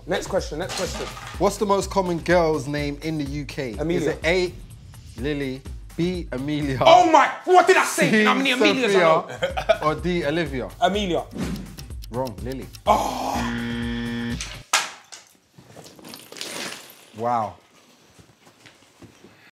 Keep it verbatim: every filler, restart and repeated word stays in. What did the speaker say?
Next question, next question. What's the most common girl's name in the U K? Amelia. Is it A, Lily, B, Amelia? Oh my, what did I say? C, How many Amelias I know? Sophia, or D, Olivia? Amelia. Wrong, Lily. Oh. Wow.